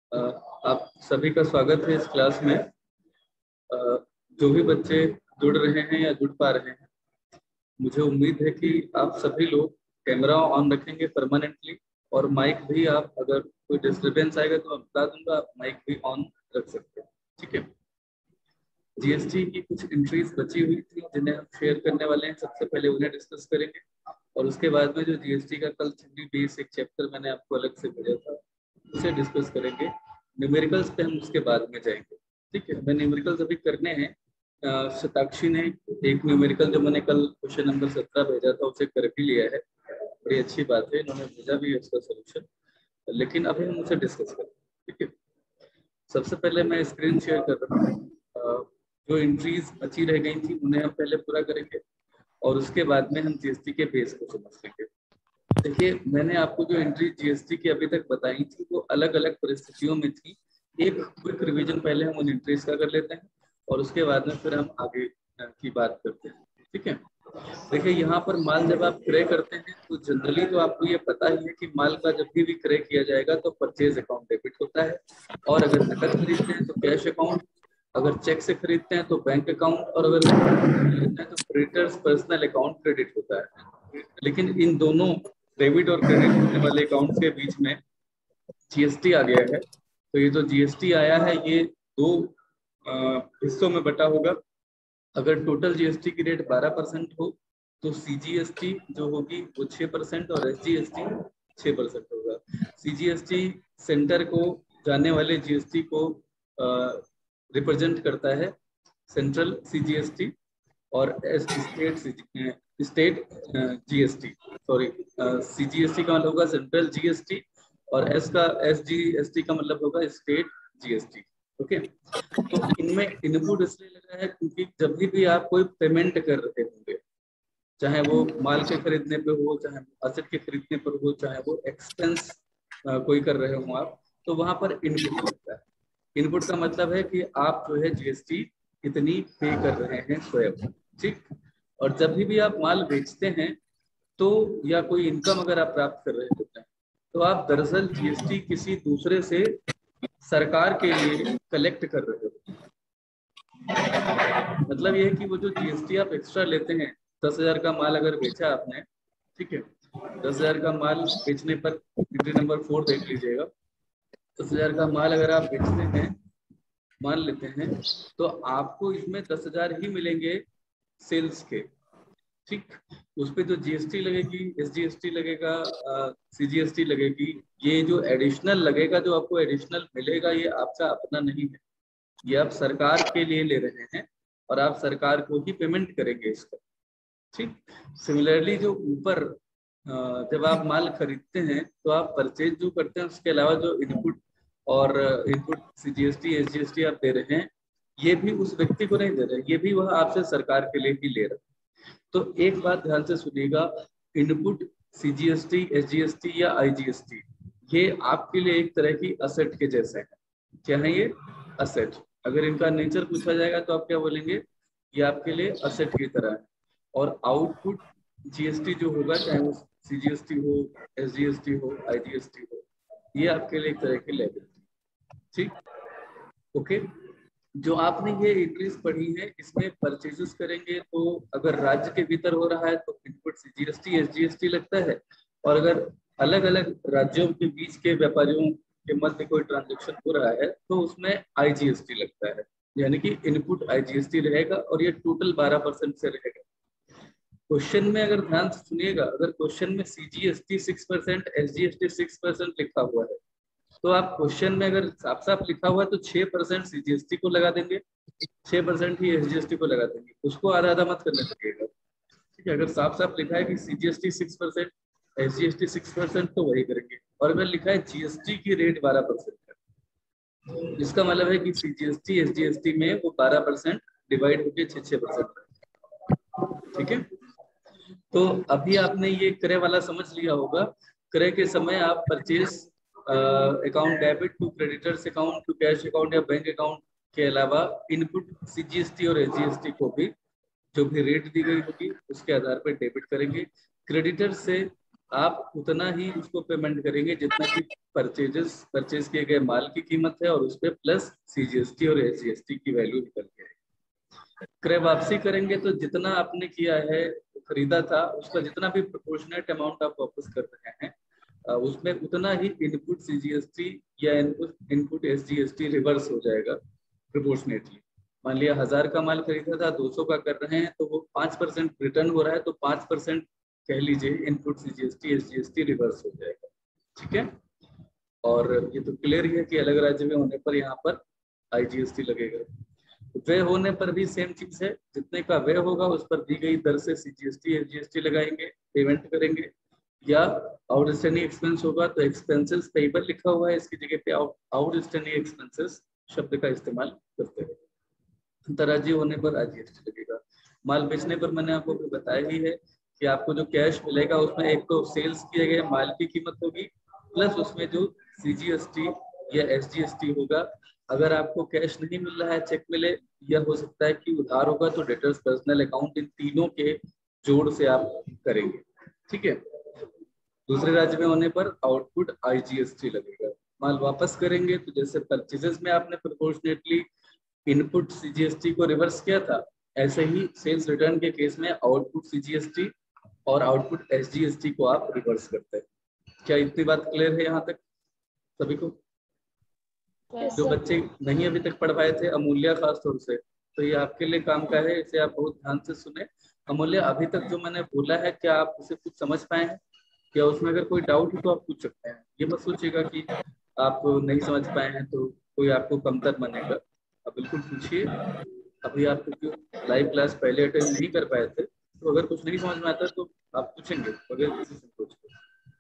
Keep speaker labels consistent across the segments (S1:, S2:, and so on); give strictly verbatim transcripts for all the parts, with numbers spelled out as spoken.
S1: अ, आप सभी का स्वागत है इस क्लास में। अ, जो भी बच्चे जुड़ रहे हैं या जुड़ पा रहे हैं, मुझे उम्मीद है कि आप सभी लोग कैमरा ऑन रखेंगे परमानेंटली, और माइक भी आप, अगर कोई डिस्टरबेंस आएगा तो मैं बता दूंगा, आप माइक भी ऑन रख सकते हैं। ठीक है। जीएसटी की कुछ एंट्रीज बची हुई थी जिन्हें हम शेयर करने वाले हैं। सबसे पहले उन्हें डिस्कस करेंगे और उसके बाद में जो जीएसटी का कल थ्योरी बेस एक चैप्टर मैंने आपको अलग से भेजा था उसे डिस्कस करेंगे। न्यूमेरिकल्स पे हम उसके बाद में जाएंगे। ठीक है। मैं न्यूमेरिकल्स अभी करने हैं। अ, शताक्षी ने एक न्यूमेरिकल जो मैंने कल क्वेश्चन नंबर सत्रह भेजा था उसे कर भी लिया है। बड़ी अच्छी बात है, इन्होंने भेजा भी है उसका सोल्यूशन, लेकिन अभी हम उसे डिस्कस करेंगे। ठीक है। सबसे पहले मैं स्क्रीन शेयर कर रहा हूँ। अ, जो एंट्रीज बची रह गई थी उन्हें हम पहले पूरा करेंगे और उसके बाद में हम जीएसटी के बेस को समझ लेंगे। देखिए, मैंने आपको जो एंट्री जीएसटी की अभी तक बताई थी वो अलग अलग परिस्थितियों में थी। एक क्विक रिवीजन पहले हम उन एंट्रीज का कर लेते हैं और उसके बाद में फिर हम आगे की बात करते हैं। ठीक है। देखिए, यहाँ पर माल जब आप क्रय करते हैं तो जनरली तो आपको ये पता ही है कि माल का जब भी भी क्रय किया जाएगा तो परचेज अकाउंट डेबिट होता है, और अगर नकद खरीदते हैं तो कैश अकाउंट, अगर चेक से खरीदते हैं तो बैंक अकाउंट, और अगर खरीदते हैं तो क्रेडिटर्स पर्सनल अकाउंट क्रेडिट होता है। लेकिन इन दोनों डेबिट और क्रेडिट होने वाले अकाउंट्स के बीच में जीएसटी आ गया है। तो ये जो जीएसटी आया है ये दो हिस्सों में बटा होगा। अगर टोटल जीएसटी की रेट बारह परसेंट हो तो सीजीएसटी जो होगी वो छह परसेंट और एसजीएसटी छह परसेंट होगा। सीजीएसटी सेंटर को जाने वाले जीएसटी को रिप्रेजेंट करता है, सेंट्रल सीजीएसटी, और state state GST, sorry CGST का मतलब होगा सेंट्रल जीएसटी और एस का एसजीएसटी का मतलब होगा स्टेट जीएसटी। ओके। तो इनमें इनपुट इसलिए लगा है क्योंकि जब भी, भी आप कोई पेमेंट कर रहे होंगे, चाहे वो माल के खरीदने पे हो, चाहे असेट के खरीदने पर हो, चाहे वो एक्सपेंस कोई कर रहे हो आप, तो वहां पर इनपुट लगता है। इनपुट का मतलब है कि आप जो है जीएसटी इतनी पे कर रहे हैं स्वयं। ठीक। और जब भी, भी आप माल बेचते हैं तो, या कोई इनकम अगर आप प्राप्त कर रहे होते हैं तो आप दरअसल जीएसटी किसी दूसरे से सरकार के लिए कलेक्ट कर रहे हो। मतलब ये है कि वो जो जीएसटी आप एक्स्ट्रा लेते हैं, दस हजार का माल अगर बेचा आपने, ठीक है, दस हजार का माल बेचने पर एंट्री नंबर फोर देख लीजिएगा। दस हजार का माल अगर आप बेचते हैं, मान लेते हैं, तो आपको इसमें दस हजार ही मिलेंगे सेल्स के। ठीक। उस पर जो जीएसटी लगेगी, एसजीएसटी लगेगा, सीजीएसटी लगेगी, ये जो एडिशनल लगेगा, जो आपको एडिशनल मिलेगा, ये आपका अपना नहीं है, ये आप सरकार के लिए ले रहे हैं और आप सरकार को ही पेमेंट करेंगे इसका। ठीक। सिमिलरली जो ऊपर जब आप माल खरीदते हैं तो आप परचेज जो करते हैं उसके अलावा जो इनपुट और इनपुट सीजीएसटी एसजीएसटी आप दे रहे हैं, ये भी उस व्यक्ति को नहीं दे रहे, ये भी वह आपसे सरकार के लिए ही ले रहा है। तो एक बात ध्यान से सुनिएगा, इनपुट सीजीएसटी एसजीएसटी या आईजीएसटी ये आपके लिए एक तरह की असेट के जैसे है। क्या है ये? असेट। अगर इनका नेचर पूछा जाएगा तो आप क्या बोलेंगे? ये आपके लिए असेट की तरह है। और आउटपुट जीएसटी जो होगा, चाहे वो सीजीएसटी हो, एसजीएसटी हो, आईजीएसटी हो, ये आपके लिए एक तरह की लायबिलिटी। ठीक। ओके। जो आपने ये एंट्रीज पढ़ी है इसमें परचेजेस करेंगे तो अगर राज्य के भीतर हो रहा है तो इनपुट जीएसटी एसजीएसटी लगता है, और अगर अलग अलग राज्यों के बीच के व्यापारियों के मध्य कोई ट्रांजेक्शन हो रहा है तो उसमें आईजीएसटी लगता है, यानी कि इनपुट आईजीएसटी रहेगा और ये टोटल बारह परसेंट से रहेगा। क्वेश्चन में अगर ध्यान से सुनिएगा, अगर क्वेश्चन में CGST six percent SGST six percent लिखा हुआ है तो आप क्वेश्चन में अगर साफ साफ लिखा हुआ है तो छह परसेंट सीजीएसटी को लगा देंगे, छह परसेंट ही एसजीएसटी को लगा देंगे, उसको आधा आधा मत करने लगेगा। ठीक है। अगर साफ साफ लिखा है कि CGST six percent SGST six percent तो वही करेंगे, और अगर लिखा है जीएसटी की रेट बारह परसेंट है, इसका मतलब है कि सीजीएसटी एसजीएसटी में वो बारह परसेंट डिवाइड होकर छह छह परसेंट। ठीक है। तो अभी आपने ये क्रय वाला समझ लिया होगा। क्रय के समय आप purchase account debit to creditors account to cash account या बैंक अकाउंट के अलावा इनपुट सीजीएसटी और एसजीएसटी को भी जो भी रेट दी गई होगी उसके आधार पर डेबिट करेंगे। क्रेडिटर से आप उतना ही उसको पेमेंट करेंगे जितना कि परचेजेस परचेज किए गए माल की कीमत है और उस पर प्लस सीजीएसटी और एसजीएसटी की वैल्यू निकल के आएगी। क्रय वापसी करेंगे तो जितना आपने किया है, खरीदा था, उसका जितना भी प्रोपोर्शनेट अमाउंट आप वापस कर रहे हैं, उसमें उतना ही इनपुट सीजीएसटी या इनपुट इनपुट एसजीएसटी रिवर्स हो जाएगा प्रोपोर्शनेटली। मान लिया हजार का माल खरीदा था, दो सौ का कर रहे हैं, तो वो पांच परसेंट रिटर्न हो रहा है, तो पांच परसेंट कह लीजिए इनपुट सीजीएसटी एसजीएसटी रिवर्स हो जाएगा। ठीक है, और ये तो क्लियर ही है कि अलग राज्य में होने पर यहाँ पर आईजीएसटी लगेगा। व्यय होने पर भी सेम चीज है, जितने का व्यय होगा उस पर दी गई दर से सीजीएसटी एसजीएसटी लगाएंगे, पेमेंट करेंगे। या आउटस्टैंडिंग एक्सपेंस होगा तो एक्सपेंसेस पेएबल लिखा हुआ है, इसकी जगह पे आउटस्टैंडिंग एक्सपेंसेस शब्द का इस्तेमाल करते हैं। अंतर्राज्यीय होने पर आईजीएसटी लगेगा। माल बेचने पर मैंने आपको बताया ही है कि आपको जो कैश मिलेगा उसमें एक तो सेल्स किए गए माल की कीमत होगी, प्लस उसमें जो सीजीएसटी या एसजीएसटी होगा। अगर आपको कैश नहीं मिल रहा है, चेक मिले, या हो सकता है कि उधार होगा, तो डेटर्स पर्सनल अकाउंट, इन तीनों के जोड़ से आप करेंगे। ठीक है, दूसरे राज्य में होने पर आउटपुट आईजीएसटी लगेगा। माल वापस करेंगे तो जैसे परचेजेस में आपने प्रोपोर्शनेटली इनपुट सीजीएसटी को रिवर्स किया था, ऐसे ही सेल्स रिटर्न के केस में आउटपुट सीजीएसटी और आउटपुट एसजीएसटी को आप रिवर्स करते हैं। क्या इतनी बात क्लियर है यहाँ तक सभी को? yes, जो बच्चे नहीं अभी तक पढ़ पाए थे, अमूल्य खास तौर से, तो ये आपके लिए काम का है, इसे आप बहुत ध्यान से सुने। अमूल्य, अभी तक जो मैंने बोला है क्या आप उसे कुछ समझ पाए हैं? क्या उसमें अगर कोई डाउट हो तो आप पूछ सकते हैं। ये मत सोचिएगा कि आप नहीं समझ पाए हैं तो कोई आपको कमतर मानेगा, आप बिल्कुल पूछिए। अभी आप क्योंकि लाइव क्लास पहले अटेंड नहीं कर पाए थे, तो अगर कुछ नहीं समझ में आता तो आप पूछेंगे बगैर किसी संकोच के।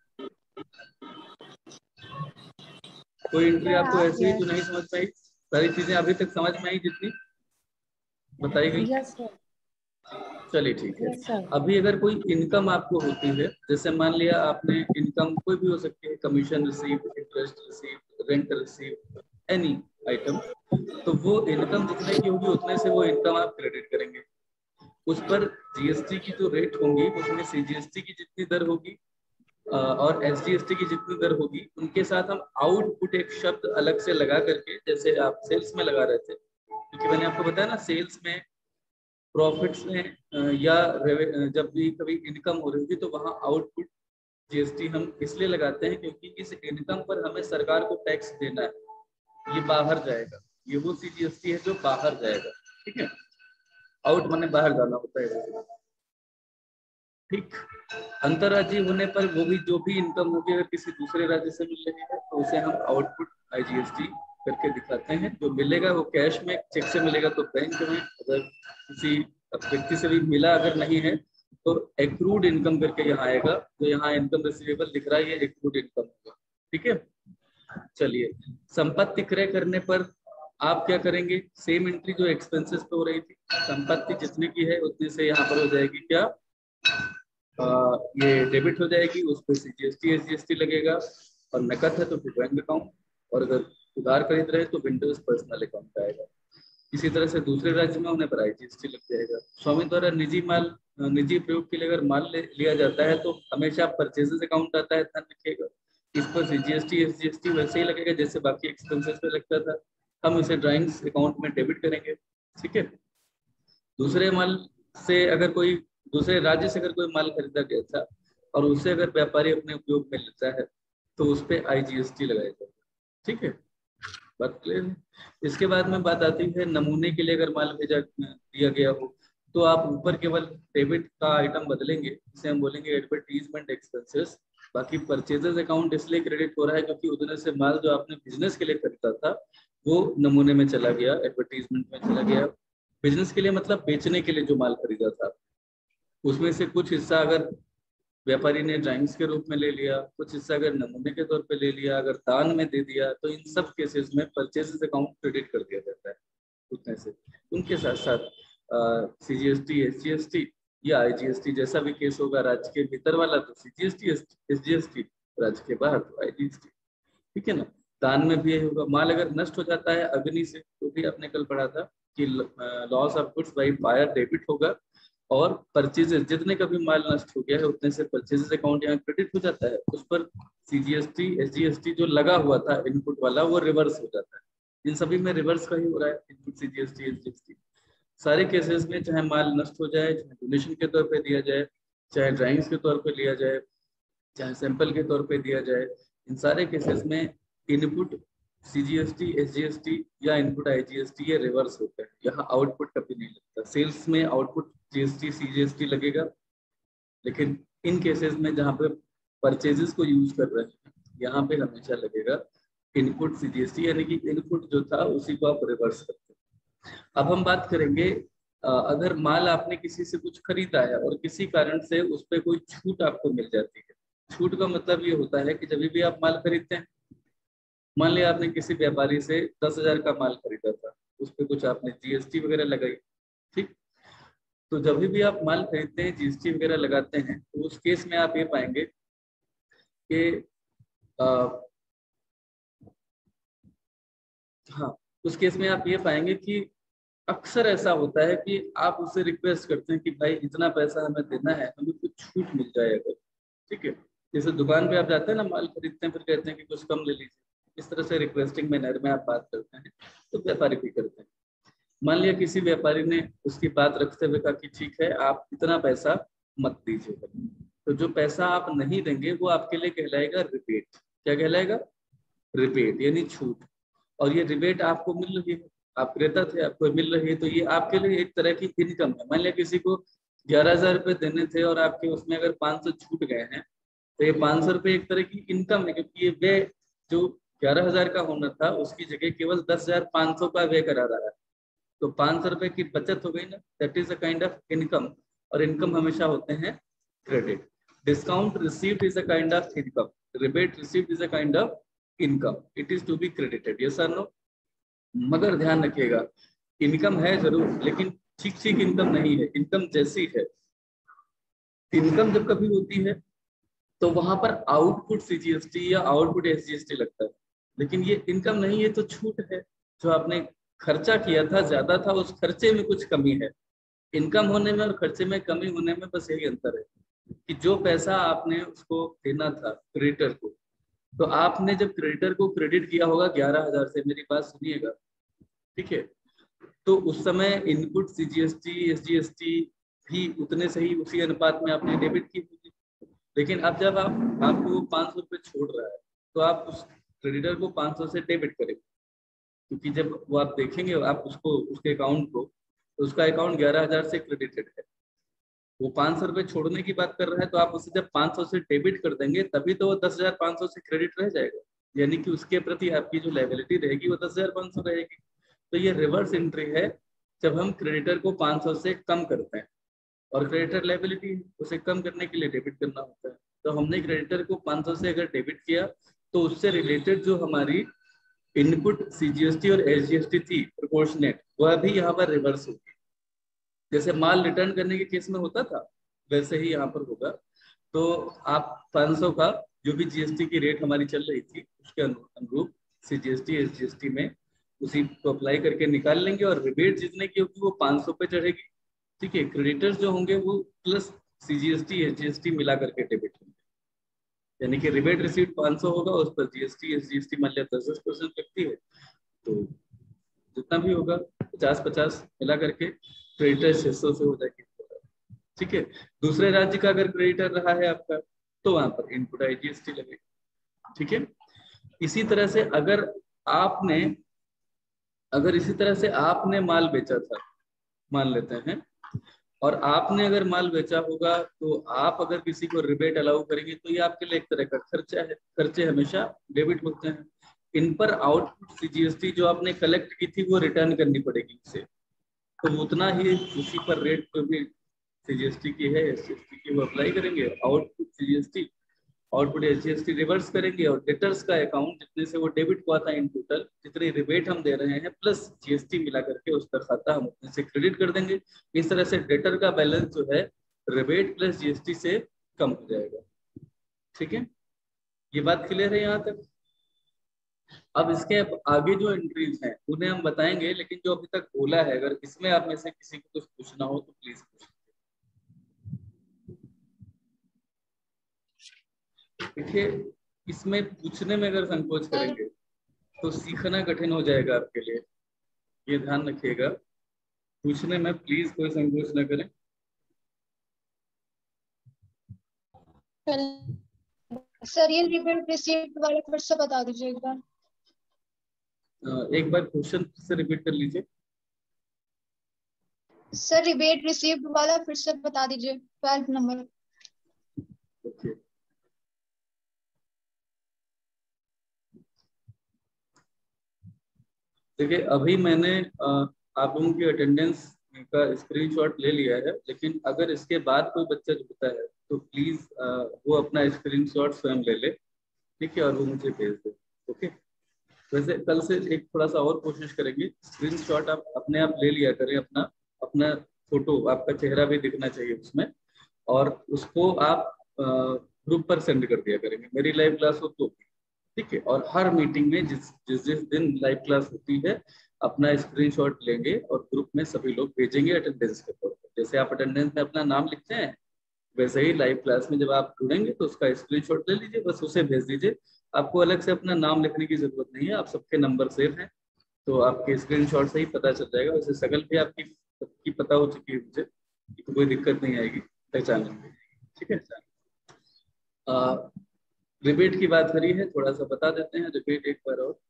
S1: कोई एंट्री आपको ऐसी ही तो नहीं समझ पाई? सारी चीजें अभी तक समझ में आई जितनी बताई गई?
S2: yes,
S1: चलिए ठीक है।
S2: yes,
S1: अभी अगर कोई इनकम आपको होती है, जैसे मान लिया आपने इनकम कोई भी हो सकती है, commission receive, interest receive, rent receive, any item, तो वो इनकम जितने की होगी उतने से वो इनकम आप क्रेडिट करेंगे। उस पर जीएसटी की जो रेट होंगी उसमें सीजीएसटी की जितनी दर होगी और एसजीएसटी की जितनी दर होगी, उनके साथ हम आउटपुट एक शब्द अलग से लगा करके, जैसे आप सेल्स में लगा रहे थे, क्योंकि मैंने आपको बताया ना सेल्स में, प्रॉफिट्स में या जब भी कभी इनकम हो रही होगी तो वहां आउटपुट जीएसटी हम इसलिए लगाते हैं क्योंकि इस इनकम पर हमें सरकार को टैक्स देना है, ये बाहर जाएगा, ये वो सीजीएसटी है जो बाहर जाएगा। ठीक है, आउट माने बाहर जाना होता है। ठीक, अंतर्राज्यीय होने पर वो भी जो भी इनकम होगी अगर किसी दूसरे राज्य से मिल रही है तो उसे हम आउटपुट आईजीएसटी करके दिखाते हैं। जो मिलेगा वो कैश में, चेक से मिलेगा तो बैंक में, अगर किसी व्यक्ति से भी मिला अगर नहीं है तो एक्रूड इनकम करके यहाँ आएगा। तो यहाँ इनकम रिसीवेबल दिख रहा है, ये एक्रूड इनकम होगा। ठीक है, चलिए संपत्ति क्रय करने पर आप क्या करेंगे? सेम एंट्री जो एक्सपेंसेस पे हो रही थी, संपत्ति जितने की है उतने से यहाँ पर हो जाएगी क्या, आ, ये डेबिट हो जाएगी, उस पर सीजीएसटी एसजीएसटी लगेगा, और नकद है तो फिर बैंक अकाउंट, और अगर उधार खरीद रहे तो विंडोज पर्सनल अकाउंट आएगा। इसी तरह से दूसरे राज्य में होने पर आईजीएसटी लग जाएगा। स्वामी द्वारा निजी माल निजी प्रयोग के लिए अगर माल ले, लिया जाता है तो हमेशा परचेजेस अकाउंट आता है, ध्यान रखिएगा। इस पर सीजीएसटी एसजीएसटी वैसे ही लगेगा जैसे बाकी एक्सपेंसेस पे लगता था, हम इसे ड्राइंग्स अकाउंट में डेबिट करेंगे। ठीक है, दूसरे माल से अगर कोई दूसरे राज्य से अगर कोई माल खरीदा गया था और उसे अगर व्यापारी अपने उपयोग में लेता है तो उस पर आईजीएसटी लगाया जाएगा। ठीक है, बात क्लियर है? इसके बाद में बात आती है नमूने के लिए अगर माल भेजा दिया गया हो तो आप ऊपर केवल डेबिट का आइटम बदलेंगे, इसे हम बोलेंगे एडवर्टीजमेंट एक्सपेंसेस। बाकी परचेजेस अकाउंट इसलिए क्रेडिट हो रहा है क्योंकि उतने से माल जो आपने बिजनेस के लिए खरीदा था वो नमूने में चला गया, एडवर्टीजमेंट में चला गया। बिजनेस के लिए मतलब बेचने के लिए जो माल खरीदा था उसमें से कुछ हिस्सा अगर व्यापारी ने ड्राइंग्स के रूप में ले लिया, कुछ हिस्सा अगर नमूने के तौर पे ले लिया, अगर दान में दे दिया, तो इन सब केसेस में परचेजेस अकाउंट क्रेडिट कर दिया जाता है उतने से। उनके साथ साथ सीजीएसटी एसजीएसटी या आईजीएसटी जैसा भी केस होगा, राज्य के भीतर वाला तो सीजीएसटी एसजीएसटी, राज्य के बाहर तो आईजीएसटी। ठीक है ना, दान में भी यही होगा। माल अगर नष्ट हो जाता है अग्नि से, तो भी आपने कल पढ़ा था कि loss of goods by fire debit होगा, और परचेजेस, जितने का भी माल नष्ट हो गया है उतने से परचेजेस अकाउंट यहाँ क्रेडिट हो जाता है, उस पर सीजीएसटी एसजीएसटी जो लगा हुआ था इनपुट वाला वो रिवर्स हो जाता है। इन सभी में रिवर्स का ही हो रहा है, इनपुट सीजीएसटी एसजीएसटी। सारे केसेस में चाहे माल नष्ट हो जाए, चाहे डोनेशन के तौर पे दिया जाए, चाहे ड्राइंग्स के तौर पे लिया जाए, चाहे सैंपल के तौर पे दिया जाए, इन सारे केसेस में इनपुट सीजीएसटी एसजीएसटी या इनपुट आईजीएसटी ये रिवर्स होता है। यहाँ आउटपुट कभी नहीं लगता। सेल्स में आउटपुट जीएसटी सीजीएसटी लगेगा, लेकिन इन केसेस में जहाँ पे परचेजेस को यूज कर रहे हैं यहाँ पे हमेशा लगेगा इनपुट सीजीएसटी, यानी कि इनपुट जो था उसी को आप रिवर्स करते हैं। अब हम बात करेंगे अगर माल आपने किसी से कुछ खरीदा है और किसी कारण से उस पर कोई छूट आपको मिल जाती है। छूट का मतलब ये होता है कि जब भी आप माल खरीदते हैं, मान लिया आपने किसी व्यापारी से दस हजार का माल खरीदा था, उस पर कुछ आपने जीएसटी वगैरह लगाई, ठीक। तो जब भी आप माल खरीदते हैं जीएसटी वगैरह लगाते हैं तो उस केस में आप ये पाएंगे कि हाँ उस केस में आप ये पाएंगे कि अक्सर ऐसा होता है कि आप उससे रिक्वेस्ट करते हैं कि भाई इतना पैसा हमें देना है, हमें कुछ छूट मिल जाए अगर, ठीक है। जैसे दुकान पे आप जाते हैं ना, माल खरीदते हैं, फिर कहते हैं कि कुछ कम ले लीजिए, इस तरह से रिक्वेस्टिंग मैनर में आप बात करते हैं, तो व्यापारी भी करते हैं। मान लिया किसी व्यापारी ने उसकी बात रखते हुए कहा कि ठीक है आप इतना पैसा मत दीजिएगा, तो जो पैसा आप नहीं देंगे वो आपके लिए कहलाएगा रिबेट। क्या कहलाएगा? रिबेट, यानी छूट। और ये रिबेट आपको मिल रही है, आप क्रेता थे, आपको मिल रही है, तो ये आपके लिए एक तरह की इनकम है। मान लिया किसी को ग्यारह हजार रुपये देने थे और आपके उसमें अगर पाँच सौ छूट गए हैं, तो ये पाँच सौ रुपये एक तरह की इनकम है, क्योंकि ये व्यय जो ग्यारह हजार का होना था उसकी जगह केवल दस हजार पाँच सौ का व्यय करा रहा है, तो पाँच सौ रुपए की बचत हो गई ना, that is a kind of income. और इनकम हमेशा होते हैं credit. Discount received is a kind of income, rebate received is a kind of income, it is to be credited, yes और नो। मगर ध्यान रखिएगा, इनकम है जरूर, लेकिन ठीक ठीक इनकम नहीं है, इनकम जैसी है। इनकम जब कभी होती है तो वहां पर आउटपुट सीजीएसटी या आउटपुट एसजीएसटी लगता है, लेकिन ये इनकम नहीं है, तो छूट है। जो आपने खर्चा किया था ज्यादा था, उस खर्चे में कुछ कमी है। इनकम होने में और खर्चे में कमी होने में बस यही अंतर है कि जो पैसा आपने उसको देना था क्रेडिटर को, तो आपने जब क्रेडिटर को क्रेडिट किया होगा ग्यारह हजार से, मेरी बात सुनिएगा, ठीक है, तो उस समय इनपुट सीजीएसटी एसजीएसटी भी उतने सही उसी अनुपात में आपने डेबिट की होगी। लेकिन अब जब आप आपको पाँच सौ रुपये छोड़ रहा है, तो आप उस क्रेडिटर को पाँच सौ से डेबिट करेंगे, क्योंकि जब वो आप देखेंगे आप उसको उसके अकाउंट को, तो उसका अकाउंट ग्यारह हजार से क्रेडिटेड है, वो पाँच सौ रुपये छोड़ने की बात कर रहा है, तो आप उसे जब पाँच सौ से डेबिट कर देंगे तभी तो वो दस हजार पाँच सौ से क्रेडिट रह जाएगा, यानी कि उसके प्रति आपकी जो लायबिलिटी रहेगी वो दस हजार पाँच सौ रहेगी। तो ये रिवर्स एंट्री है जब हम क्रेडिटर को पाँच सौ से कम करते हैं, और क्रेडिटर लायबिलिटी उसे कम करने के लिए डेबिट करना होता है। तो हमने क्रेडिटर को पाँच सौ से अगर डेबिट किया, तो उससे रिलेटेड जो हमारी इनपुट सीजीएसटी और एसजीएसटी थी प्रोपोर्शनेट, वह भी यहाँ पर रिवर्स होगी। जैसे माल रिटर्न करने के केस में होता था, वैसे ही यहाँ पर होगा। तो आप पाँच सौ का जो भी जीएसटी की रेट हमारी चल रही थी उसके अनुरूप सीजीएसटी एसजीएसटी में उसी को अप्लाई करके निकाल लेंगे, और रिबेट जितने की होगी वो पाँच सौ पे चढ़ेगी, ठीक है। क्रेडिटर्स जो होंगे वो प्लस सीजीएसटी एसजीएसटी मिला करके डेबिट होंगे, यानी कि रिबेट रिसीव्ड पाँच सौ होगा, उस पर जीएसटी एसजीएसटी मान लिया दस दस परसेंट लगती है, तो जितना भी होगा पचास पचास मिला करके क्रेडिटर छह सौ से हो जाएगी, ठीक है। दूसरे राज्य का अगर क्रेडिटर रहा है आपका, तो वहां पर इनपुट आईजीएसटी लगेगा, ठीक है। इसी तरह से अगर आपने अगर इसी तरह से आपने माल बेचा था, मान लेते हैं, और आपने अगर माल बेचा होगा, तो आप अगर किसी को रिबेट अलाउ करेंगे तो ये आपके लिए एक तरह का खर्चा है। खर्चे हमेशा डेबिट होते हैं। इन पर आउटपुट सीजीएसटी जो आपने कलेक्ट की थी वो रिटर्न करनी पड़ेगी उसे, तो उतना ही उसी पर रेट पे भी सीजीएसटी की है एसजीएसटी की वो अप्लाई करेंगे। Output CGST output SGST reverse करेंगे, और डेटर्स का अकाउंट जितने से वो डेबिट हुआ था इन टोटल, जितने रिबेट हम दे रहे हैं प्लस जीएसटी मिला करके उसका खाता हम उतने से क्रेडिट कर देंगे। इस तरह से डेटर का बैलेंस जो है रिबेट प्लस जीएसटी से कम हो जाएगा, ठीक है। ये बात क्लियर है यहाँ तक? अब इसके आगे जो एंट्रीज हैं उन्हें हम बताएंगे, लेकिन जो अभी तक बोला है, अगर इसमें आप में से किसी को कुछ पूछना हो तो प्लीज पूछिए। देखिए, इसमें पूछने में अगर संकोच करेंगे तो सीखना कठिन हो जाएगा आपके लिए, ये ध्यान रखिएगा। पूछने में प्लीज कोई संकोच न करें।
S2: सर ये रिबेट रिसीव्ड वाला फिर से बता दीजिए एक बार।
S1: एक बार क्वेश्चन से रिपीट कर लीजिए।
S2: सर रिबेट रिसीव्ड वाला फिर से बता दीजिए, ट्वेल्व नंबर।
S1: ओके, देखिए अभी मैंने आप लोगों की अटेंडेंस का स्क्रीनशॉट ले लिया है, लेकिन अगर इसके बाद कोई बच्चा जुड़ता है तो प्लीज वो अपना स्क्रीनशॉट स्वयं ले ले, ठीक है, और वो मुझे भेज दे। ओके, वैसे कल से एक थोड़ा सा और कोशिश करेंगे, स्क्रीनशॉट आप अपने आप ले लिया करें, अपना अपना फोटो, आपका चेहरा भी दिखना चाहिए उसमें, और उसको आप ग्रुप पर सेंड कर दिया करेंगे, मेरी लाइव क्लास हो तो, ठीक है। और हर मीटिंग में जिस जिस जिस दिन लाइव क्लास होती है अपना स्क्रीनशॉट लेंगे और ग्रुप में सभी लोग भेजेंगे अटेंडेंस के तौर पर। जैसे आप अटेंडेंस में अपना नाम लिखते हैं, वैसे ही लाइव क्लास में जब आप जुड़ेंगे तो उसका स्क्रीनशॉट ले लीजिए, बस उसे भेज दीजिए। आपको अलग से अपना नाम लिखने की जरूरत नहीं है, आप सबके नंबर सेव हैं तो आपके स्क्रीनशॉट से ही पता चल जाएगा। वैसे शकल भी आपकी सबकी पता हो चुकी है मुझे, तो कोई दिक्कत नहीं आएगी पहचान में, ठीक है। रिबेट की बात करी है, थोड़ा सा बता देते हैं रिबेट एक बार और।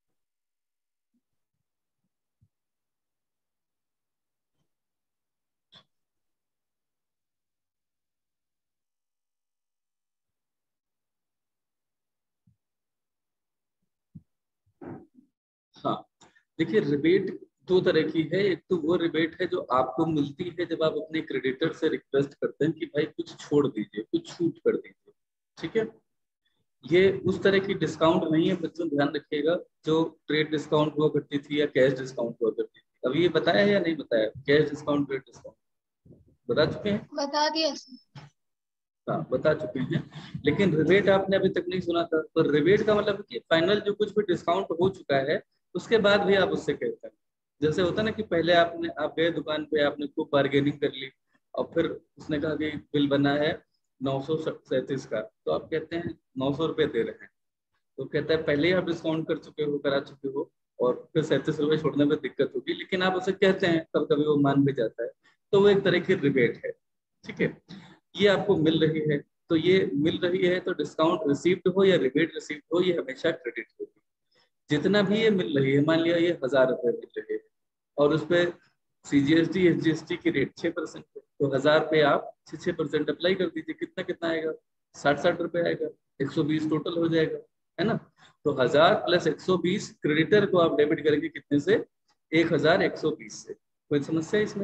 S1: हाँ, देखिए रिबेट दो तरह की है। एक तो वो रिबेट है जो आपको मिलती है जब आप अपने क्रेडिटर से रिक्वेस्ट करते हैं कि भाई कुछ छोड़ दीजिए, कुछ छूट कर दीजिए, ठीक है। ये उस तरह की डिस्काउंट नहीं है बच्चों, ध्यान रखिएगा, जो ट्रेड डिस्काउंट हुआ करती थी या कैश डिस्काउंट हुआ करती थी। अभी ये बताया है या नहीं बताया, कैश डिस्काउंट ट्रेड डिस्काउंट बता चुके हैं?
S2: बता दिया।
S1: हाँ, बता चुके हैं। लेकिन रिबेट आपने अभी तक नहीं सुना था। तो रिबेट का मतलब कि फाइनल जो कुछ भी डिस्काउंट हो चुका है उसके बाद भी आप उससे कहते हैं। जैसे होता है ना कि पहले आपने आप गए दुकान पे, आपने खूब बार्गेनिंग कर ली और फिर उसने कहा कि बिल बना है नौ सौ सैंतीस का, तो आप कहते हैं नौ सौ रुपये दे रहे हैं, तो कहता है पहले ही आप डिस्काउंट कर चुके हो, करा चुके हो, और फिर सैंतीस रुपये छोड़ने में दिक्कत होगी, लेकिन आप उसे कहते हैं, कभी कभी वो मान भी जाता है, तो वो एक तरह की रिबेट है, ठीक है। ये आपको मिल रही है, तो ये मिल रही है तो डिस्काउंट रिसीव्ड हो या रिबेट रिसीव्ड हो, ये हमेशा क्रेडिट होगी। जितना भी ये मिल रही है, मान लिया ये हजार रुपए मिल रही है और उस पर सीजीएसटी एसजीएसटी की रेट छह परसेंट है, तो हजार पे आप छह छह परसेंट अप्लाई कर दीजिए, कितना कितना आएगा, साठ साठ रुपए आएगा, एक सौ बीस टोटल हो जाएगा, है ना। तो हजार प्लस एक सौ बीस क्रेडिटर को आप डेबिट करेंगे कितने से, एक हजार एक सौ बीस से। कोई समस्या इसमें,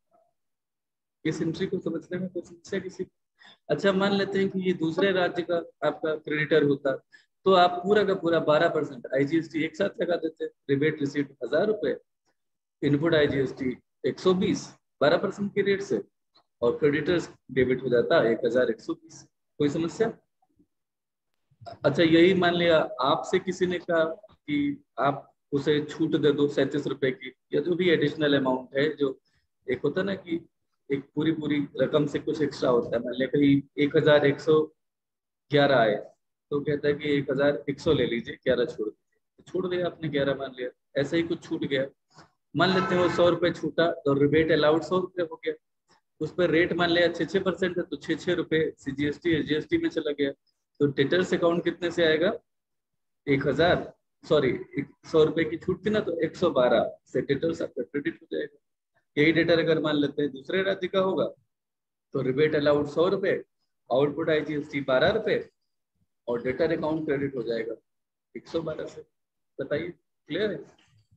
S1: इस एंट्री को समझने में कोई समस्या किसी? अच्छा, मान लेते हैं कि ये दूसरे राज्य का आपका क्रेडिटर होता, तो आप पूरा का पूरा बारह परसेंट आईजीएसटी एक साथ लगा देते, रिबेट रिसीट हजार रुपए, इनपुट आईजीएसटी एक सौ बीस, बारह परसेंट की रेट से, और क्रेडिटर्स डेबिट हो जाता एक हजार एक सौ बीस। कोई समस्या? अच्छा, यही मान लिया आपसे किसी ने कहा कि आप उसे छूट दे दो सैंतीस रुपए की, या जो भी एडिशनल अमाउंट है, जो एक होता है ना कि एक पूरी पूरी रकम से कुछ एक्स्ट्रा होता है, मान लिया कहीं एक हजार एक सौ ग्यारह आए, तो कहता है कि एक हजार एक सौ ले लीजिए, ग्यारह छोड़ दीजिए, तो छोड़ दिया आपने, ग्यारह मान लिया, ऐसा ही कुछ छूट गया, मान लेते हैं वो सौ रुपए छूटा, तो रिबेट अलाउड सौ रुपए हो गया, उस पर रेट मान लिया छः छः परसेंट है, तो छः छः रुपए सीजीएसटी एसजीएसटी में चला गया, तो डेटर्स अकाउंट कितने से आएगा, एक हजार, सॉरी सौ रुपए की छूट थी ना, तो एक सौ बारह से डेटर्स आपका क्रेडिट हो जाएगा। यही डेटर अगर मान लेते हैं दूसरे राज्य का होगा, तो रिबेट अलाउड सौ रुपए, आउटपुट आईजीएसटी बारह रुपए, और डेटर अकाउंट क्रेडिट हो जाएगा एक सौ बारह से। बताइए, क्लियर है?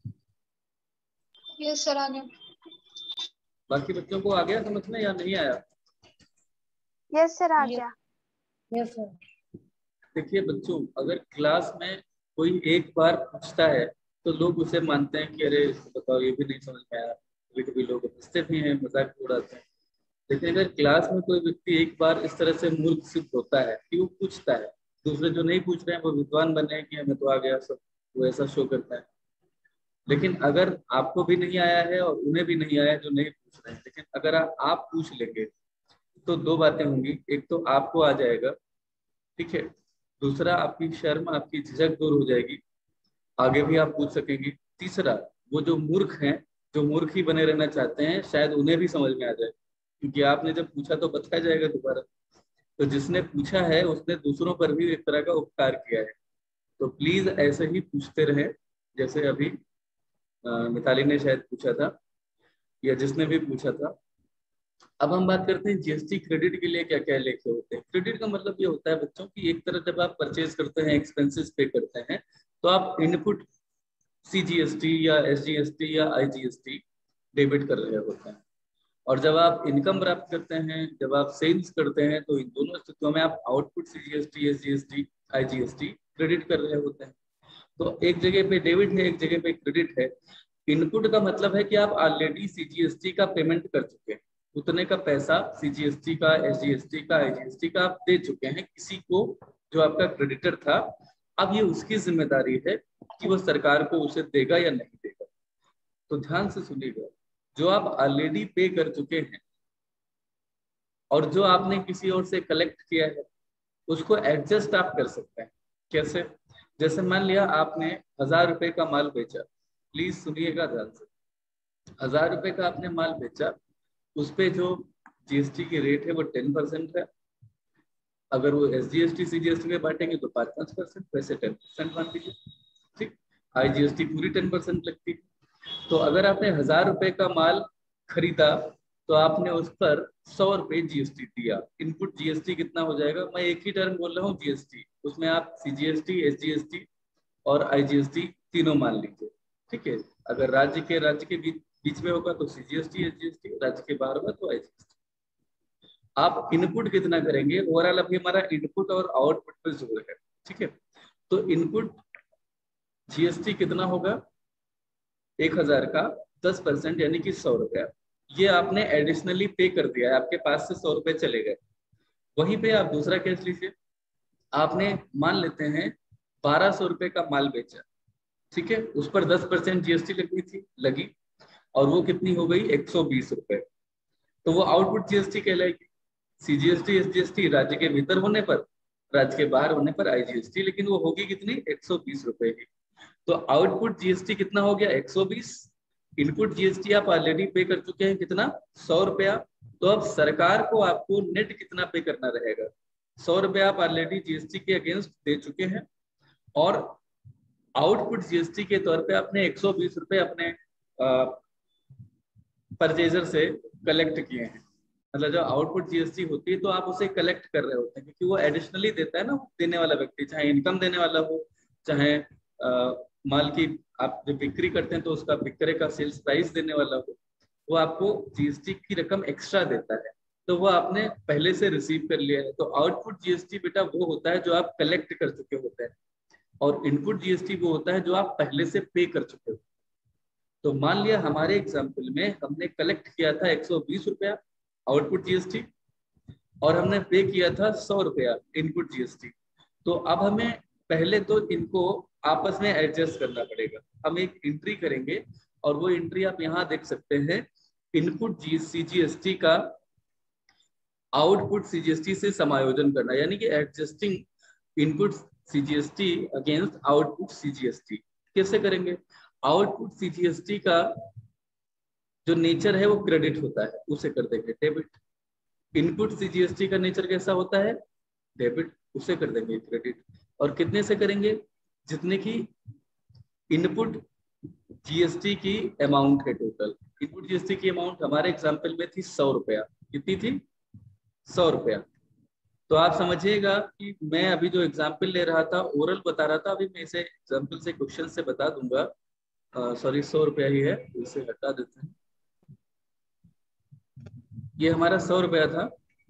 S2: यस सर, आगे।
S1: बाकी बच्चों को आ गया समझ में या नहीं आया?
S3: यस सर, आ गया।
S2: Yes sir.
S1: देखिए बच्चों, अगर क्लास में कोई एक बार पूछता है तो लोग उसे मानते हैं कि अरे बताओ ये भी नहीं समझ में आया, कभी कभी लोग हंसते भी हैं, मजाक भी उड़ाते हैं। लेकिन अगर क्लास में कोई व्यक्ति एक बार इस तरह से मूर्ख सिद्ध होता है कि वो पूछता है, दूसरे जो नहीं पूछ रहे हैं वो विद्वान बने हैं कि हमें तो आ गया सब, वो ऐसा शो करता है। लेकिन अगर आपको भी नहीं आया है और उन्हें भी नहीं आया जो नहीं पूछ रहे हैं, लेकिन अगर आ, आप पूछ लेंगे तो दो बातें होंगी, एक तो आपको आ जाएगा, ठीक है, दूसरा, आपकी शर्म, आपकी झिझक दूर हो जाएगी, आगे भी आप पूछ सकेंगे। तीसरा, वो जो मूर्ख हैं, जो मूर्ख ही बने रहना चाहते हैं, शायद उन्हें भी समझ में आ जाए, क्योंकि आपने जब पूछा तो बताया जाएगा दोबारा। तो जिसने पूछा है उसने दूसरों पर भी एक तरह का उपकार किया है। तो प्लीज ऐसे ही पूछते रहें, जैसे अभी अ, मिताली ने शायद पूछा था, या जिसने भी पूछा था। अब हम बात करते हैं जीएसटी क्रेडिट के लिए क्या क्या लेखे होते हैं। क्रेडिट का मतलब ये होता है बच्चों की, एक तरह जब आप परचेज करते हैं, एक्सपेंसेस पे करते हैं, तो आप इनपुट सीजीएसटी या एसजीएसटी या आईजीएसटी डेबिट कर रहे होते हैं। और जब आप इनकम प्राप्त करते हैं, जब आप सेल्स करते हैं, तो इन दोनों स्थितियों में आप output CGST, SGST, IGST credit कर रहे होते हैं। तो एक जगह पे डेबिट है, एक जगह पे क्रेडिट है। इनपुट का मतलब है कि आप ऑलरेडी सीजीएसटी का पेमेंट कर चुके हैं, उतने का पैसा सीजीएसटी का, एसजीएसटी का, आईजीएसटी का आप दे चुके हैं किसी को जो आपका क्रेडिटर था। अब ये उसकी जिम्मेदारी है कि वो सरकार को उसे देगा या नहीं देगा। तो ध्यान से सुनिएगा, जो आप ऑलरेडी पे कर चुके हैं और जो आपने किसी और से कलेक्ट किया है, उसको एडजस्ट आप कर सकते हैं। कैसे? जैसे मान लिया आपने हजार रुपए का माल बेचा, प्लीज सुनिएगा ध्यान से। हजार रुपए का आपने माल बेचा, उस पे जो जीएसटी की रेट है वो टेन परसेंट है। अगर वो S G S T C G S T में बांटेंगे तो पाँच पाँच परसेंट, वैसे टेन परसेंट मान लीजिए, ठीक। आई जी एस टी पूरी टेन परसेंट लगती है। तो अगर आपने हजार रुपए का माल खरीदा तो आपने उस पर सौ रुपए जीएसटी दिया। इनपुट जीएसटी कितना हो जाएगा? मैं एक ही टर्म बोल रहा हूँ, जीएसटी, उसमें आप सीजीएसटी, एसजीएसटी और आईजीएसटी तीनों मान लीजिए, ठीक है। अगर राज्य के राज्य के बीच बीच में होगा तो सीजीएसटी, एसजीएसटी, राज्य के बाहर होगा तो आईजीएसटी। आप इनपुट कितना करेंगे? ओवरऑल अभी हमारा इनपुट और आउटपुट पर जोर है, ठीक है। तो इनपुट जीएसटी कितना होगा? एक हजार का दस परसेंट यानी कि सौ रुपया, ये आपने एडिशनली पे कर दिया है, आपके पास से सौ रुपए चले गए। वहीं पे आप दूसरा केस लीजिए, आपने मान लेते हैं बारह सौ रुपए का माल बेचा, ठीक है, उस पर दस परसेंट जीएसटी लगी थी, लगी, और वो कितनी हो गई? एक सौ बीस रुपए। तो वो आउटपुट जीएसटी कहलाएगी। सीजीएसटी, एसजीएसटी राज्य के भीतर होने पर, राज्य के बाहर होने पर आईजीएसटी, लेकिन वो होगी कितनी? एक सौ बीस रुपए की। तो आउटपुट जीएसटी कितना हो गया? एक सौ बीस। इनपुट जीएसटी आप ऑलरेडी पे कर चुके हैं, कितना? सौ रुपया। तो अब सरकार को आपको नेट कितना पे करना रहेगा? सौ रुपया आप ऑलरेडी जीएसटी के अगेंस्ट दे चुके हैं, और आउटपुट जीएसटी के तौर पे आपने एक सौ बीस रुपए अपने परचेजर से कलेक्ट किए हैं। मतलब जब आउटपुट जीएसटी होती है तो आप उसे कलेक्ट कर रहे होते हैं, क्योंकि वो एडिशनली देता है ना देने वाला व्यक्ति, चाहे इनकम देने वाला हो, चाहे आ, माल की आप जब बिक्री करते हैं तो उसका विक्रय का सेल्स प्राइस देने वाला हो, वो आपको जीएसटी की रकम एक्स्ट्रा देता है, तो वो आपने पहले से रिसीव कर लिया है। तो आउटपुट जीएसटी बेटा वो होता है जो आप कलेक्ट कर चुके होते हैं, और इनपुट जीएसटी वो होता है जो आप पहले से पे कर चुके हो। तो मान लिया हमारे एग्जाम्पल में हमने कलेक्ट किया था एक सौ बीस रुपया आउटपुट जीएसटी, और हमने पे किया था सौ रुपया इनपुट जीएसटी। तो अब हमें पहले तो इनको आपस में एडजस्ट करना पड़ेगा। हम एक एंट्री करेंगे, और वो एंट्री आप यहाँ देख सकते हैं, इनपुट सीजीएसटी का आउटपुट सीजीएसटी से समायोजन करना, यानी कि adjusting input CGST against output CGST. कैसे करेंगे? आउटपुट सीजीएसटी का जो नेचर है वो क्रेडिट होता है, उसे कर देंगे डेबिट। इनपुट सीजीएसटी का नेचर कैसा होता है? डेबिट, उसे कर देंगे क्रेडिट। और कितने से करेंगे? जितने की इनपुट जीएसटी की अमाउंट है टोटल। इनपुट जीएसटी की अमाउंट हमारे एग्जाम्पल में थी सौ रुपया। कितनी थी? सौ रुपया। तो आप समझिएगा कि मैं अभी जो एग्जाम्पल ले रहा था, ओरल बता रहा था, अभी मैं इसे एग्जाम्पल से क्वेश्चन से बता दूंगा। सॉरी, सौ रुपया ही है, इसे हटा देते हैं। ये हमारा सौ रुपया था।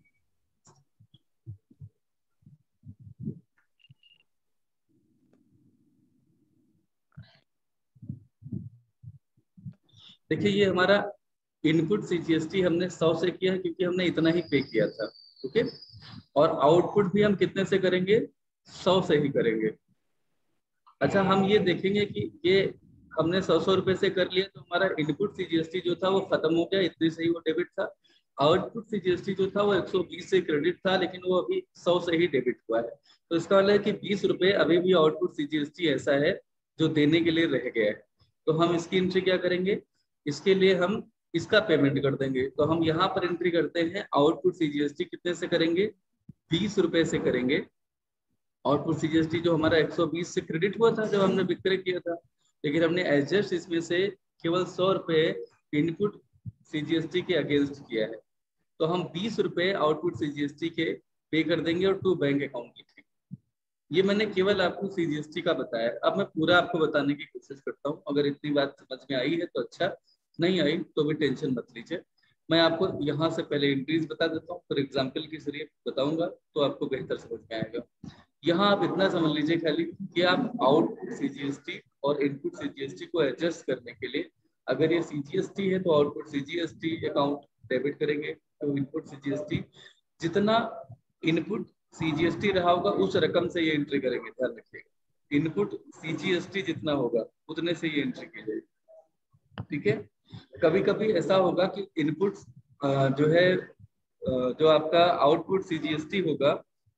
S1: देखिए ये हमारा इनपुट सीजीएसटी हमने सौ से किया है, क्योंकि हमने इतना ही पे किया था, ओके। और आउटपुट भी हम कितने से करेंगे? सौ से ही करेंगे। अच्छा, हम ये देखेंगे कि ये हमने सौ सौ रुपए से कर लिया, तो हमारा इनपुट सीजीएसटी जो था वो खत्म हो गया, इतने से ही वो डेबिट था। Output C G S T जो था वो एक सौ बीस से क्रेडिट था, लेकिन वो अभी सौ से ही डेबिट हुआ है। तो इसका मतलब है कि बीस रुपए अभी भी output C G S T ऐसा है जो देने के लिए रह गया है। तो हम इसकी एंट्री क्या करेंगे, इसके लिए हम इसका पेमेंट कर देंगे। तो हम यहाँ पर एंट्री करते हैं output C G S T कितने से करेंगे, बीस रुपए से करेंगे। Output C G S T जो हमारा एक सौ बीस से क्रेडिट हुआ था जब हमने विक्रय किया था, लेकिन हमने एडजस्ट इसमें से केवल सौ रुपए input C G S T के अगेंस्ट किया है। तो हम बीस रुपए output C G S T के पे कर देंगे और टू बैंक अकाउंट लिखेंगे। ये मैंने केवल आपको सी जी एस टी का बताया। अब मैं पूरा आपको बताने की कोशिश करता हूँ। अगर इतनी बात समझ में आई है तो अच्छा, नहीं आई तो भी टेंशन मत लीजिए। मैं आपको यहाँ से पहले एंट्रीज बता देता हूँ, फिर एग्जाम्पल के जरिए बताऊंगा तो आपको बेहतर समझ में आएगा। यहाँ आप इतना समझ लीजिए खाली कि आप output C G S T और input C G S T को एडजस्ट करने के लिए, अगर ये सी जी एस टी है तो output C G S T account debit करेंगे, तो input C G S T जितना input C G S T रहा होगा उस रकम से ये एंट्री करेंगे। ध्यान रखिएगा, input C G S T जितना होगा उतने से ये एंट्री की जाएगी। ठीक है, कभी कभी ऐसा होगा कि इनपुट जो है जो आपका output C G S T होगा,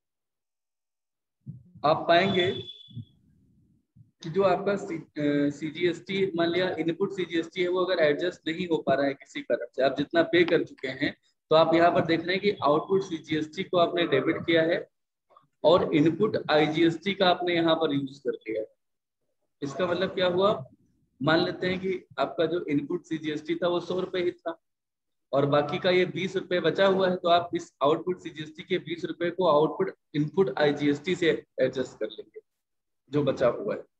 S1: आप पाएंगे कि जो आपका सी जी एस टी मान लिया input C G S T है वो अगर एडजस्ट नहीं हो पा रहा है किसी कारण से, आप जितना पे कर चुके हैं, तो आप यहाँ पर देख रहे हैं कि output C G S T को आपने डेबिट किया है और input I G S T का आपने यहाँ पर यूज कर लिया है। इसका मतलब क्या हुआ, मान लेते हैं कि आपका जो input C G S T था वो सौ रुपए ही था और बाकी का ये बीस रुपए बचा हुआ है, तो आप इस output C G S T के बीस रुपए को output input I G S T से एडजस्ट कर लेंगे जो बचा हुआ है।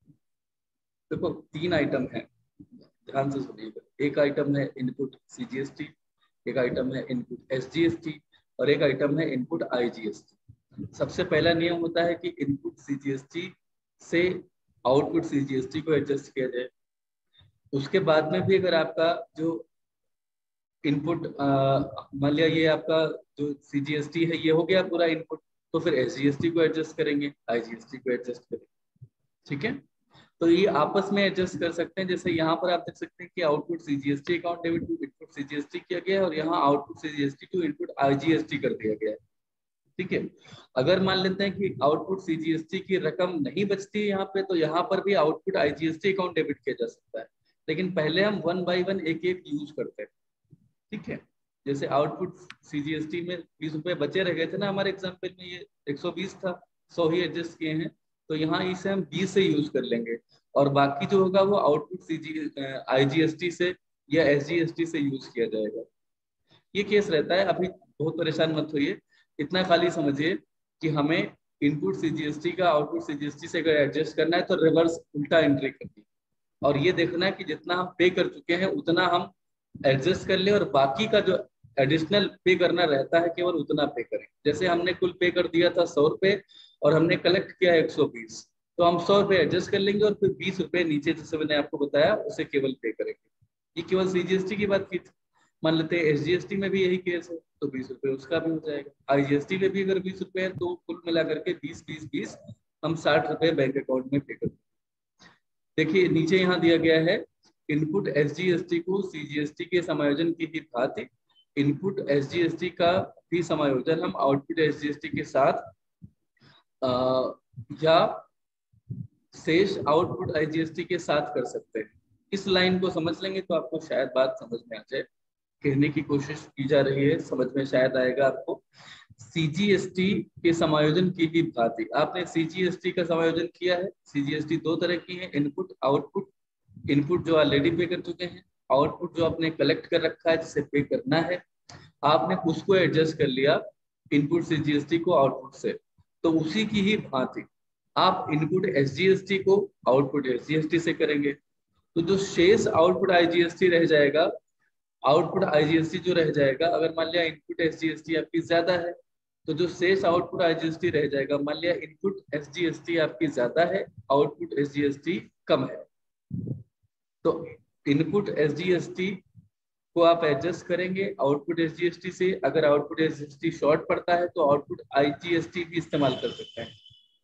S1: देखो तीन आइटम है, ध्यान से सुनिएगा। एक आइटम है input C G S T, एक आइटम है input S G S T और एक आइटम है input I G S T. सबसे पहला नियम होता है कि input C G S T से output C G S T को एडजस्ट किया जाए। उसके बाद में भी अगर आपका जो इनपुट मान लिया ये आपका जो सी जी एस टी है ये हो गया पूरा इनपुट, तो फिर एस जी एस टी को एडजस्ट करेंगे, आई जी एस टी को एडजस्ट करेंगे। ठीक है, तो ये आपस में एडजस्ट कर सकते हैं। जैसे यहाँ पर आप देख सकते हैं कि output C G S T account debit to input C G S T किया गया है और यहाँ output C G S T to input I G S T कर दिया गया है। ठीक है, अगर मान लेते हैं कि output C G S T की रकम नहीं बचती है यहाँ पे, तो यहाँ पर भी output I G S T account debit किया जा सकता है, लेकिन पहले हम वन बाई वन एक एक यूज करते हैं। ठीक है, जैसे output C G S T में बीस रुपए बचे रह गए थे ना हमारे एग्जाम्पल में, ये एक सौ बीस था, सौ ही एडजस्ट किए हैं, तो यहाँ इसे हम बीस से यूज कर लेंगे और बाकी जो होगा वो output C G I G S T से या एस जी एस टी से यूज किया जाएगा। ये केस रहता है। अभी बहुत परेशान मत होइए, इतना खाली समझिए कि हमें input C G S T का output C G S T से अगर एडजस्ट करना है तो रिवर्स उल्टा एंट्री करनी है और ये देखना है कि जितना हम पे कर चुके हैं उतना हम एडजस्ट कर ले और बाकी का जो एडिशनल पे करना रहता है केवल उतना पे करें। जैसे हमने कुल पे कर दिया था सौ रुपए और हमने कलेक्ट किया एक सौ बीस, तो हम सौ रुपए एडजस्ट कर लेंगे और फिर बीस रुपए नीचे जैसे मैंने आपको बताया उसे केवल पे करेंगे। ये केवल सी जी एस टी की बात की थी। मान लेते हैं एस जी एस टी में भी यही केस है, तो बीस रुपए उसका भी हो जाएगा। आई जी एस टी में भी अगर बीस रुपए है तो कुल मिलाकर के बीस बीस बीस हम साठ रुपए बैंक अकाउंट में पे कर देंगे। देखिए नीचे यहाँ दिया गया है input S G S T को सी जी एस टी के समायोजन की ही भांति input S G S T का भी समायोजन हम output S G S T के साथ आ, या शेष output I G S T के साथ कर सकते हैं। इस लाइन को समझ लेंगे तो आपको शायद बात समझ में आ जाए। कहने की कोशिश की जा रही है, समझ में शायद आएगा आपको। सी जी एस टी के समायोजन की भी भांति आपने सी जी एस टी का समायोजन किया है। सी जी एस टी दो तरह की है, इनपुट आउटपुट। इनपुट जो ऑलरेडी पे कर चुके हैं, आउटपुट जो आपने कलेक्ट कर रखा है जिसे पे करना है, आपने उसको एडजस्ट कर लिया input C G S T को आउटपुट से। तो उसी की ही भांति आप input S G S T को output S G S T से करेंगे, तो जो शेष output I G S T रह जाएगा, output I G S T जो रह जाएगा, अगर मान लिया input S G S T आपकी ज्यादा है तो जो शेष output I G S T रह जाएगा। मान लिया input S G S T आपकी ज्यादा है, output S G S T कम है, तो input S G S T को आप एडजस्ट करेंगे output S G S T से। अगर output S G S T short पड़ता है तो output I G S T भी इस्तेमाल कर सकते हैं।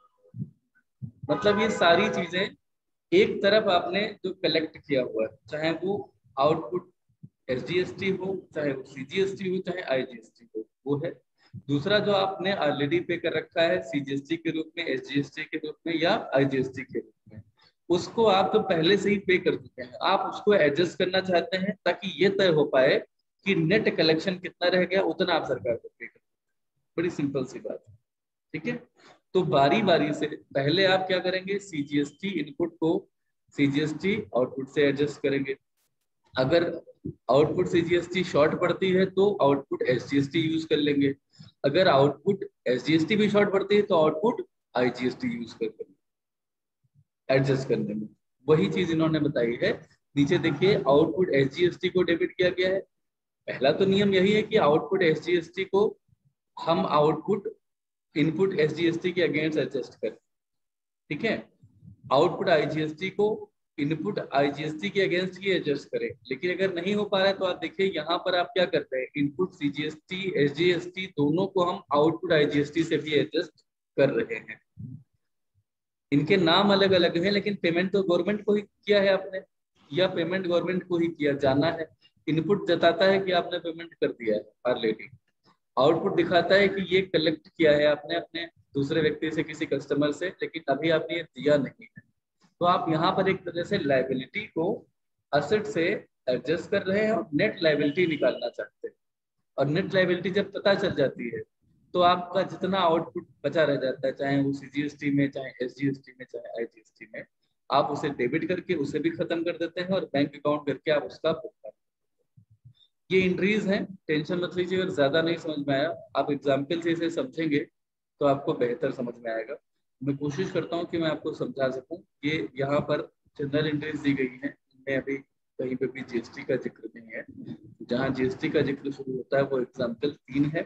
S1: मतलब ये सारी चीजें एक तरफ आपने जो कलेक्ट किया हुआ है, चाहे वो आउटपुट एसजीएसटी हो, चाहे वो सीजीएसटी हो, चाहे आईजीएसटी हो, वो है। दूसरा जो आपने ऑलरेडी पे कर रखा है सीजीएसटी के रूप में, एसजीएसटी के रूप में या आईजीएसटी के रूप में, उसको आप तो पहले से ही पे कर चुके हैं, आप उसको एडजस्ट करना चाहते हैं ताकि ये तय हो पाए कि नेट कलेक्शन कितना रह गया, उतना आप सरकार को पे कर। बड़ी सिंपल सी बात है, ठीक है। तो बारी बारी से पहले आप क्या करेंगे, सीजीएसटी इनपुट को सीजीएसटी आउटपुट से एडजस्ट करेंगे। अगर आउटपुट सीजीएसटी शॉर्ट पड़ती है तो आउटपुट एसजीएसटी यूज कर लेंगे। अगर आउटपुट एसजीएसटी भी शॉर्ट पड़ती है तो आउटपुट आईजीएसटी यूज कर लेंगे एडजस्ट करने में। वही चीज इन्होंने बताई है। नीचे देखिए, आउटपुट एसजीएसटी को डेबिट किया गया है। पहला तो नियम यही है कि आउटपुट एसजीएसटी को हम आउटपुट इनपुट एसजीएसटी के अगेंस्ट एडजस्ट करें, ठीक है। आउटपुट आईजीएसटी को इनपुट आईजीएसटी के अगेंस्ट ही एडजस्ट करें। लेकिन अगर नहीं हो पा रहा है तो आप देखिए यहाँ पर आप क्या करते हैं, इनपुट सीजीएसटी एसजीएसटी दोनों को हम आउटपुट आईजीएसटी से भी एडजस्ट कर रहे हैं। इनके नाम अलग अलग हैं लेकिन पेमेंट तो गवर्नमेंट को ही किया है आपने, या पेमेंट गवर्नमेंट को ही किया जाना है। इनपुट जताता है कि आपने पेमेंट कर दिया है ऑलरेडी, आउटपुट दिखाता है कि ये कलेक्ट किया है आपने अपने दूसरे व्यक्ति से, किसी कस्टमर से, लेकिन अभी आपने ये दिया नहीं है। तो आप यहाँ पर एक तरह से लायबिलिटी को असेट से एडजस्ट कर रहे हैं और नेट लायबिलिटी निकालना चाहते हैं। और नेट लायबिलिटी जब पता चल जाती है तो आपका जितना आउटपुट बचा रह जाता है, चाहे वो सीजीएसटी में, चाहे एसजीएसटी में, चाहे आईजीएसटी में, आप उसे डेबिट करके उसे भी खत्म कर देते हैं और बैंक अकाउंट करके आप उसका भुगतान। ये एंट्रीज हैं, टेंशन मत लीजिए। अगर ज्यादा नहीं समझ में आया, आप एग्जाम्पल से इसे समझेंगे तो आपको बेहतर समझ में आएगा। मैं कोशिश करता हूँ कि मैं आपको समझा सकूं। ये यहाँ पर जनरल एंट्रीज दी गई हैं, इनमें अभी कहीं पे भी जीएसटी का जिक्र नहीं है। जहाँ जीएसटी का जिक्र शुरू होता है वो एग्जाम्पल तीन है,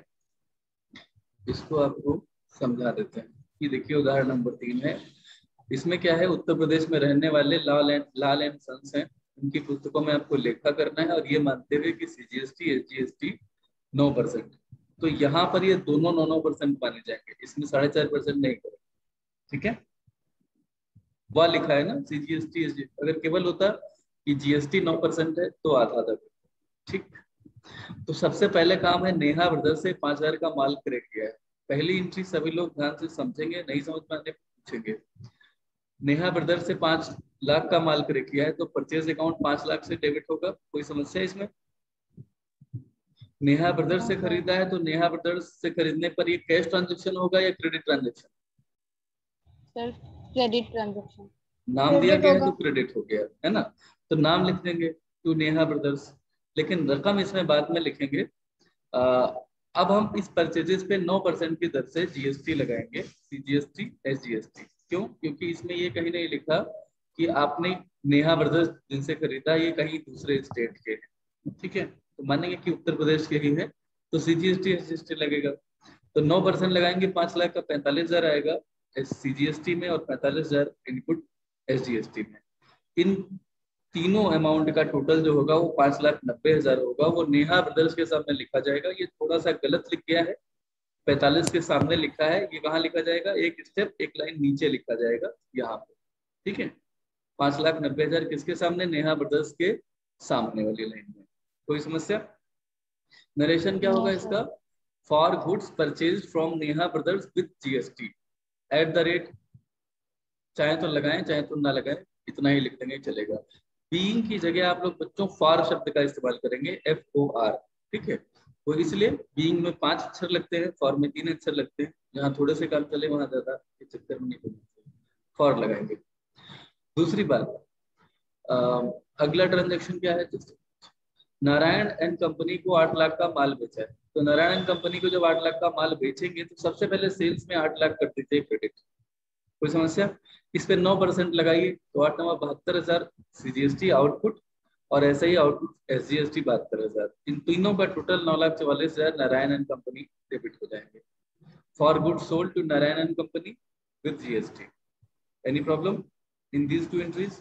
S1: इसको आपको समझा देते हैं। कि देखिए उदाहरण नंबर तीन है, इसमें क्या है, उत्तर प्रदेश में रहने वाले Lal and Lal and sons हैं, उनकी पुस्तकों में आपको लेखा करना है और ये मानते हुए कि सीजीएसटी एसजीएसटी नौ परसेंट, तो यहाँ पर ये दोनों नौ नौ परसेंट माने जाएंगे, इसमें साढ़े चार परसेंट नहीं करेंगे, ठीक है। वह लिखा है ना सीजीएसटी एसजीएसटी, अगर केवल होता कि जीएसटी नौ परसेंट है तो आधा आधा, ठीक। तो सबसे पहले काम है, नेहा ब्रदर्स से पांच हजार का माल क्रय किया है। पहली एंट्री सभी लोग ध्यान से समझेंगे, नहीं समझ में आने पूछेंगे। नेहा ब्रदर्स से पांच लाख का माल क्रय किया है तो परचेज अकाउंट पांच लाख से डेबिट होगा, कोई समस्या है इसमें? नेहा ब्रदर्स से खरीदा है तो नेहा ब्रदर्स से खरीदने पर ये कैश ट्रांजेक्शन होगा या credit transaction?
S4: Sir credit transaction.
S1: नाम दिया गया है तो क्रेडिट हो गया है ना, तो नाम लिख देंगे टू नेहा ब्रदर्स, लेकिन रकम इसमें बाद में लिखेंगे। आ, अब हम इस परचेजेस पे नौ परसेंट की दर से जीएसटी लगाएंगे, सीजीएसटी एसजीएसटी। क्यों? क्योंकि इसमें ये कहीं नहीं लिखा कि आपने नेहा ब्रदर्स जिनसे खरीदा ये कहीं दूसरे स्टेट के हैं, ठीक है। तो मानेंगे कि उत्तर प्रदेश के ही है तो सीजीएसटी एसजीएसटी लगेगा। तो नौ परसेंट लगाएंगे, पांच लाख का पैंतालीस हजार आएगा सीजीएसटी में और पैंतालीस हजार इनपुट एसजीएसटी में। इन तीनों अमाउंट का टोटल जो होगा वो पांच लाख नब्बे हजार होगा, वो नेहा ब्रदर्स के सामने लिखा जाएगा। ये थोड़ा सा गलत लिख गया है, पैंतालीस के सामने लिखा है, ये कहाँ लिखा जाएगा, एक स्टेप एक लाइन नीचे लिखा जाएगा यहाँ पे, ठीक है। पांच लाख नब्बे हजार किसके सामने? नेहा ब्रदर्स के सामने वाली लाइन में। कोई समस्या? नरेशन क्या होगा इसका? For goods purchase from Neha brothers with GST at the rate, चाहे तो लगाएं चाहे तो ना लगाएं, इतना ही लिख देंगे चलेगा। बीइंग की जगह आप लोग बच्चों फॉर शब्द का इस्तेमाल करेंगे, एफ ओ आर, ठीक है। वो इसलिए बीइंग में पांच अक्षर लगते हैं, फॉर में तीन अक्षर लगते हैं, जहाँ थोड़े से काम चले वहां ज्यादा के चक्कर में नहीं पड़ते, फॉर लगाएंगे। दूसरी बात, आ, अगला ट्रांजेक्शन क्या है? नारायण एंड कंपनी को आठ लाख का माल बेचा है, तो नारायण एंड कंपनी को जब आठ लाख का माल बेचेंगे तो सबसे पहले सेल्स में आठ लाख कर दीजिए क्रेडिट। कोई समस्या? इस पे नौ परसेंट लगाइए तो आठ नवा बहत्तर हजार सीजीएसटी आउटपुट और ऐसे ही आउटपुट एसजीएसटी बहत्तर हजार। इन तीनों का टोटल नौ लाख चौवालीस हजार नारायण एंड कंपनी डेबिट हो जाएंगे for good sold to Narayan and company with GST. Any problem in these two entries?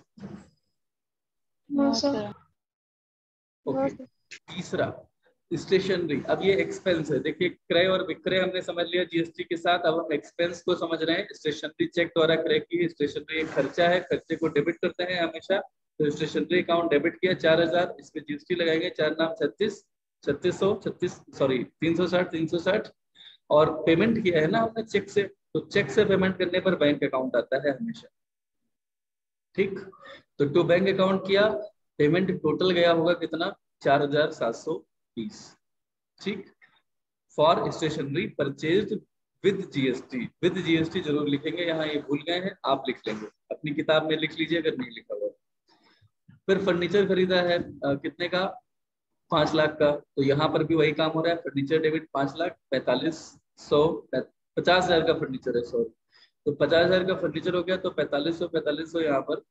S3: No sir.
S1: Okay. तीसरा स्टेशनरी, अब ये एक्सपेंस है। देखिए क्रय और विक्रय हमने समझ लिया जीएसटी के साथ, अब हम एक्सपेंस को समझ रहे हैं। स्टेशनरी चेक द्वारा क्रय की स्टेशनरी एक खर्चा है, खर्चे को डेबिट करते हैं हमेशा तो स्टेशनरी अकाउंट डेबिट किया चार हजार, इस पे जीएसटी लगाएंगे, चार नाम छत्तीस, छत्तीस सौ छत्तीस सॉरी तीन सौ साठ तीन सौ साठ। और पेमेंट किया है ना हमने चेक से, तो चेक से पेमेंट करने पर बैंक अकाउंट आता है हमेशा। ठीक, तो टू बैंक अकाउंट किया, पेमेंट टोटल गया होगा कितना, चार हजार सात सौ बीस। ठीक, for stationery purchase with GST, with GST जरूर लिखेंगे, यहाँ ये भूल गए हैं, आप लिख लेंगे, अपनी किताब में लिख लीजिए अगर नहीं लिखा हुआ। फिर फर्नीचर खरीदा है आ, कितने का, पांच लाख का, तो यहाँ पर भी वही काम हो रहा है, फर्नीचर डेबिट पांच लाख पैंतालीस सौ पचास हजार का फर्नीचर है, सॉरी, तो पचास हजार का फर्नीचर हो गया, तो पैंतालीस सौ पैंतालीस सौ यहाँ पर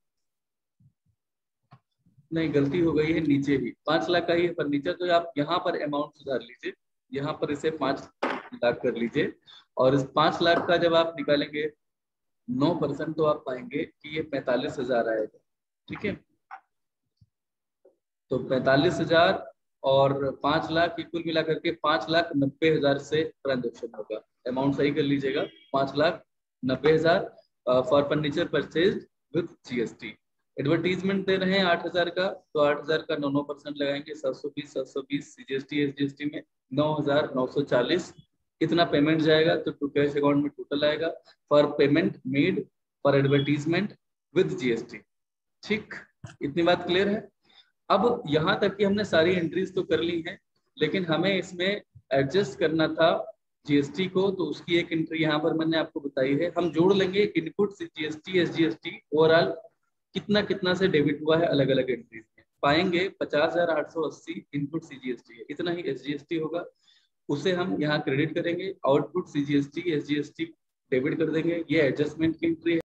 S1: नहीं, गलती हो गई है, नीचे ही पांच लाख का ही फर्नीचर, तो आप यहाँ पर अमाउंट सुधार लीजिए, यहाँ पर इसे पांच लाख कर लीजिए, और इस पांच लाख का जब आप निकालेंगे नौ परसेंट तो आप पाएंगे कि ये पैंतालीस हजार आएगा। ठीक है, तो पैंतालीस हजार और पांच लाख की कुल मिलाकर के पांच लाख नब्बे हजार से ट्रांजेक्शन होगा, अमाउंट सही कर लीजिएगा, पांच लाख नब्बे हजार for furniture purchase with GST. Advertisement दे रहे हैं आठ हजार का, तो आठ हजार का नौ नौ परसेंट लगाएंगे, सात सौ बीस सात सौ बीस सीजीएसटी एसजीएसटी में नौ हजार नौ सौ चालीस, इतना पेमेंट जाएगा, तो टू कैश अकाउंट में टोटल आएगा for payment made for advertisement with GST. ठीक, इतनी बात क्लियर है। अब यहाँ तक कि हमने सारी एंट्रीज तो कर ली हैं, लेकिन हमें इसमें एडजस्ट करना था जीएसटी को, तो उसकी एक एंट्री यहाँ पर मैंने आपको बताई है, हम जोड़ लेंगे इनपुट जीएसटी एसजीएसटी ओवरऑल कितना कितना से डेबिट हुआ है अलग अलग एंट्रीज में, पाएंगे पचास हजार आठ सौ अस्सी इनपुट सीजीएसटी है, इतना ही एसजीएसटी होगा, उसे हम यहाँ क्रेडिट करेंगे, आउटपुट सीजीएसटी एसजीएसटी डेबिट कर देंगे, ये एडजस्टमेंट की एंट्री है।